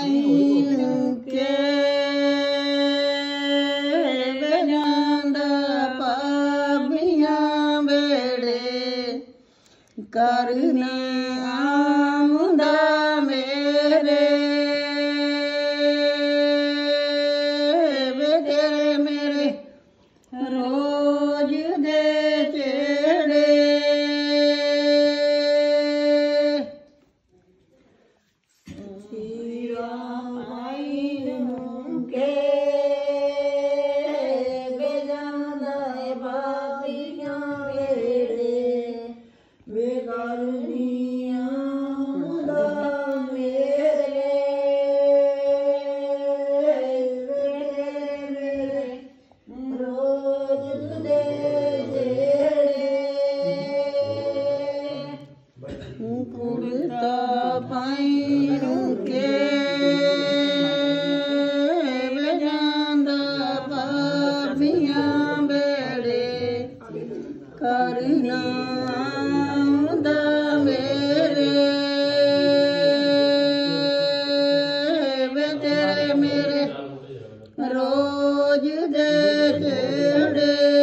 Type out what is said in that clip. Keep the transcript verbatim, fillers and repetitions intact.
pine के बजांदा पाबियां बेड़े करने आमुदा मेरे बेटे मेरे रोज दे चेड़े पाइन के बजांदा पाबियां बेड़े करना आमुदा मेरे बेटे मेरे रोज दे चेड़े